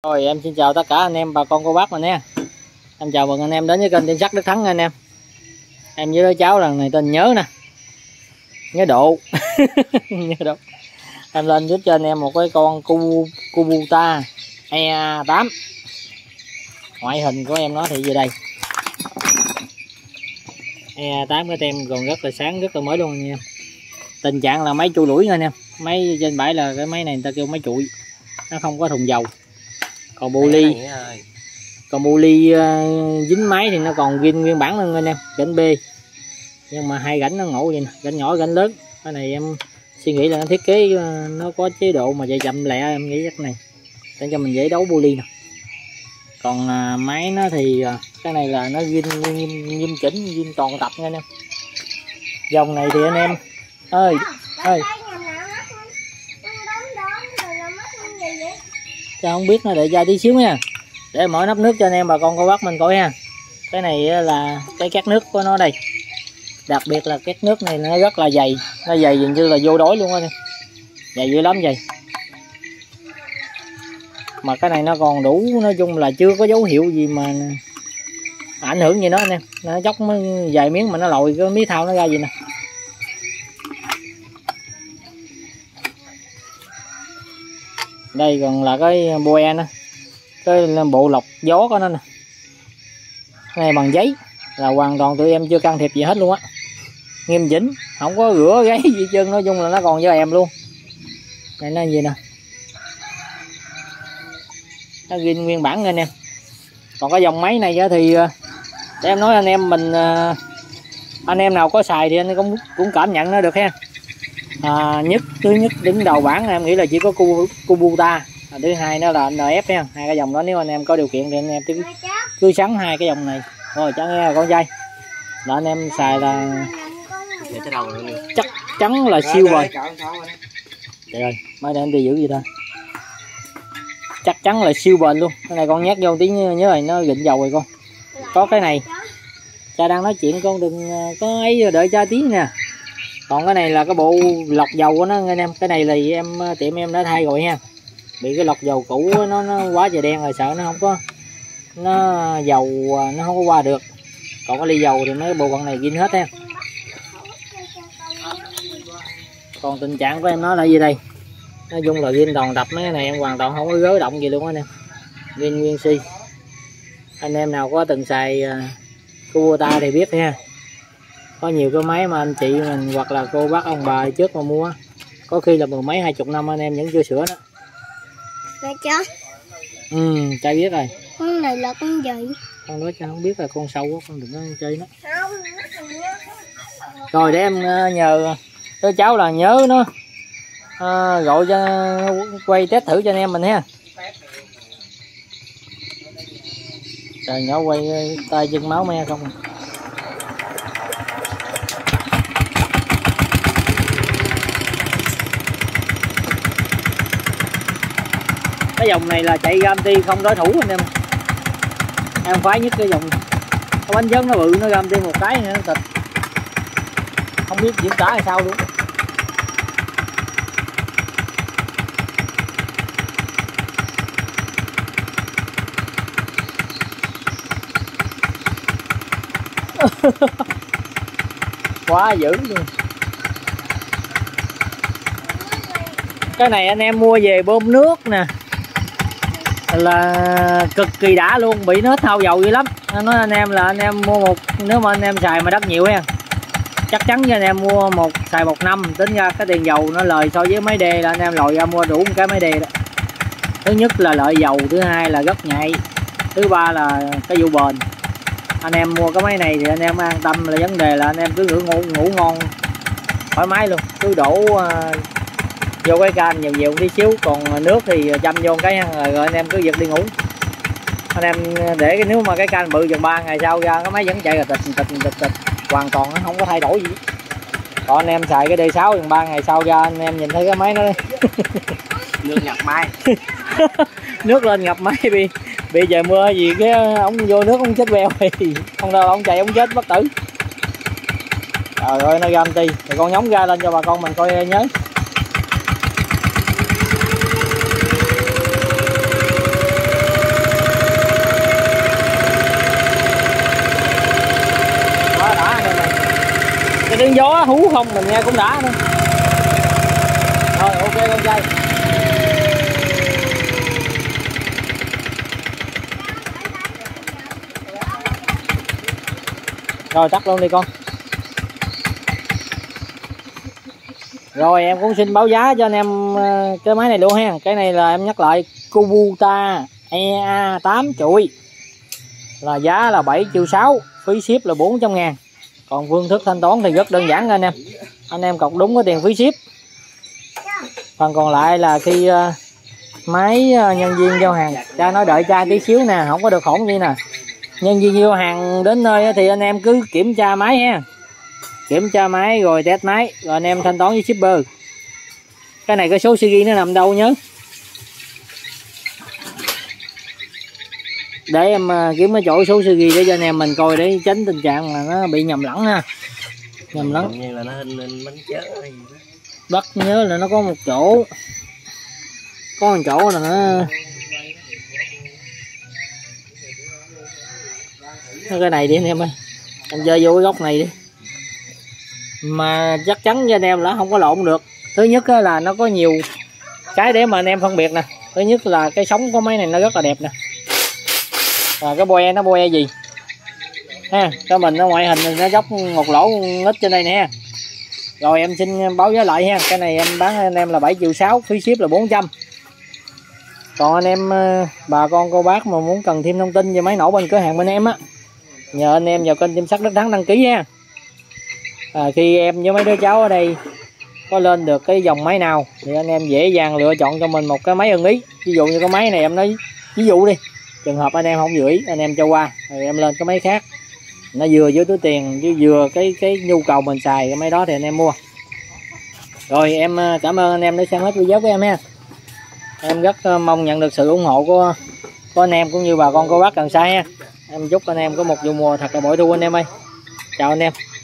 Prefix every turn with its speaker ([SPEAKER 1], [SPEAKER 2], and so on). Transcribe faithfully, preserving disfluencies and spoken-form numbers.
[SPEAKER 1] Rồi em xin chào tất cả anh em bà con cô bác mình nha. Em chào mừng anh em đến với kênh Tiên Sắt Đức Thắng anh em. Em với đứa cháu lần này tên Nhớ nè. Nhớ Độ. Nhớ Độ. Em lên giúp cho anh em một cái con Kubota E tám. Ngoại hình của em nó thì gì đây. E tám cái tem còn rất là sáng, rất là mới luôn anh em. Tình trạng là máy chui lủi nha anh em. Máy trên bãi là cái máy này người ta kêu máy trụi. Nó không có thùng dầu. Còn bu ly còn bu ly uh, dính máy thì nó còn ghi nguyên bản luôn anh em, gánh B, nhưng mà hai gánh nó ngộ vậy nè, gánh nhỏ gánh lớn. Cái này em suy nghĩ là nó thiết kế uh, nó có chế độ mà chạy chậm lẹ, em nghĩ chắc này để cho mình dễ đấu bu ly nè. Còn uh, máy nó thì uh, cái này là nó ghim ghim ghim chỉnh, ghim toàn tập nha anh em. Dòng này thì anh em ơi ơi cho không biết nó để ra tí xíu nha, để mở nắp nước cho anh em bà con cô bác mình coi ha. Cái này là cái két nước của nó đây, đặc biệt là két nước này nó rất là dày, nó dày dường như là vô đói luôn á, dày dữ lắm dày. Mà cái này nó còn đủ, nói chung là chưa có dấu hiệu gì mà ảnh hưởng gì nó anh em. Nó chốc mới vài miếng mà nó lòi cái mí thau nó ra gì nè. Đây còn là cái boe nè, cái bộ lọc gió của nó nè. Cái này bằng giấy là hoàn toàn tụi em chưa can thiệp gì hết luôn á, nghiêm chỉnh, không có rửa gáy gì chân, nói chung là nó còn cho em luôn. Này nó gì nè, nó ghi nguyên bản anh em. Còn cái dòng máy này thì để em nói anh em mình, anh em nào có xài thì anh cũng cũng cảm nhận nó được ha. À, nhất thứ nhất đứng đầu bảng em nghĩ là chỉ có Kubota, thứ hai nó là en ép nha. Hai cái dòng đó nếu anh em có điều kiện thì anh em cứ, cứ sắm hai cái dòng này rồi chẳng nghe con trai là anh em xài là chắc chắn là siêu rồi. Trời ơi, mấy đây em đi giữ gì ta, chắc chắn là siêu bền luôn. Cái này con nhét vô tí nhớ rồi nó gịnh dầu rồi con. Có cái này cha đang nói chuyện, con đừng có ấy, đợi cha tí nè. Còn cái này là cái bộ lọc dầu của nó anh em. Cái này là em tiệm em đã thay rồi ha, bị cái lọc dầu cũ nó, nó quá trời đen rồi, sợ nó không có, nó dầu nó không có qua được. Còn cái ly dầu thì mấy bộ phận này ghi hết ha. Còn tình trạng của em nó là gì đây, nói chung là ghi toàn tập. Mấy cái này em hoàn toàn không có gới động gì luôn anh em, ghi nguyên si. Anh em nào có từng xài uh, Kubota thì biết ha. Có nhiều cái máy mà anh chị mình hoặc là cô bác ông bà trước mà mua có khi là mười mấy hai chục năm anh em vẫn chưa sửa đó.
[SPEAKER 2] Dạ cháu.
[SPEAKER 1] Ừ, trai biết rồi.
[SPEAKER 2] Con này là con gì? Con
[SPEAKER 1] đó cháu không biết, là con sâu quá, con đừng có chơi nó. Rồi để em nhờ đứa cháu là nhớ nó à, gọi cho quay test thử cho anh em mình ha. Trời, nhỏ quay tay chân máu me không. Cái dòng này là chạy Gamti không đối thủ anh em. Em khoái nhất cái dòng. Cái bánh dớn nó bự, nó Gamti một cái nữa nó thịt. Không biết diễn tả hay sao luôn. Quá dữ luôn. Cái này anh em mua về bơm nước nè là cực kỳ đã luôn, bị nó thao dầu dữ lắm. Anh nói anh em là anh em mua một, nếu mà anh em xài mà đất nhiều ha, chắc chắn cho anh em mua một xài một năm, tính ra cái tiền dầu nó lời so với máy đê là anh em lòi ra mua đủ một cái máy đê đó. Thứ nhất là lợi dầu, thứ hai là rất nhạy, thứ ba là cái vụ bền. Anh em mua cái máy này thì anh em an tâm là vấn đề là anh em cứ ngủ ngủ, ngủ ngon thoải mái luôn, cứ đổ uh, vô cái can nhiều nhiều tí xíu, còn nước thì châm vô cái rồi, rồi anh em cứ giật đi ngủ. Anh em để cái, nếu mà cái can bự chừng ba ngày sau ra cái máy vẫn chạy là tịch tịch tịch tịch hoàn toàn nó không có thay đổi gì. Còn anh em xài cái D sáu chừng ba ngày sau ra anh em nhìn thấy cái máy nó
[SPEAKER 3] nước ngập máy.
[SPEAKER 1] Nước lên ngập máy bị bị trời mưa gì cái ông vô nước ông chết beo thì không đâu ông chạy ông chết bất tử. Trời ơi nó Gamti thì con nhóng ra lên cho bà con mình coi nhớ. gió hú không mình nghe cũng đã nữa. Rồi ok con trai. Rồi tắt luôn đi con. Rồi em cũng xin báo giá cho anh em cái máy này luôn ha. Cái này là em nhắc lại Kubota E A tám chuỗi, là giá là bảy triệu sáu, phí ship là bốn trăm ngàn. Còn phương thức thanh toán thì rất đơn giản anh em. Anh em cọc đúng cái tiền phí ship. Phần còn lại là khi máy nhân viên giao hàng, cha nói đợi cha tí xíu nè, không có được hỗn gì nè. Nhân viên giao hàng đến nơi thì anh em cứ kiểm tra máy ha. Kiểm tra máy rồi test máy, rồi anh em thanh toán với shipper. Cái này cái số series nó nằm đâu nhớ. Để em kiếm cái chỗ số series để cho anh em mình coi để tránh tình trạng là nó bị nhầm lẫn ha. Nhầm lẫn.
[SPEAKER 3] Như là nó hình hình bánh chớ hay gì đó.
[SPEAKER 1] Bắt nhớ là nó có một chỗ. Có một chỗ là nó cái này đi anh em ơi. Anh chơi vô cái góc này đi. Mà chắc chắn với anh em là không có lộn được. Thứ nhất là nó có nhiều cái để mà anh em phân biệt nè. Thứ nhất là cái sống của máy này nó rất là đẹp nè. Và cái boe nó boe gì ha, cho mình nó ngoại hình thì nó dốc một lỗ ít trên đây nè. Rồi em xin báo giá lại ha. Cái này em bán anh em là bảy triệu sáu, phí ship là bốn trăm. Còn anh em bà con cô bác mà muốn cần thêm thông tin về máy nổ bên cửa hàng bên em á, nhờ anh em vào kênh Tim Sắt Đất Thắng đăng ký ha. À, khi em với mấy đứa cháu ở đây có lên được cái dòng máy nào thì anh em dễ dàng lựa chọn cho mình một cái máy ưng ý. Ví dụ như cái máy này em nói ví dụ đi, trường hợp anh em không vừa ý anh em cho qua rồi em lên cái máy khác nó vừa với túi tiền chứ vừa cái cái nhu cầu mình xài cái máy đó thì anh em mua. Rồi em cảm ơn anh em đã xem hết video của em ha. Em rất mong nhận được sự ủng hộ của của anh em cũng như bà con cô bác gần xa ha. Em chúc anh em có một vụ mùa thật là bội thu anh em ơi. Chào anh em.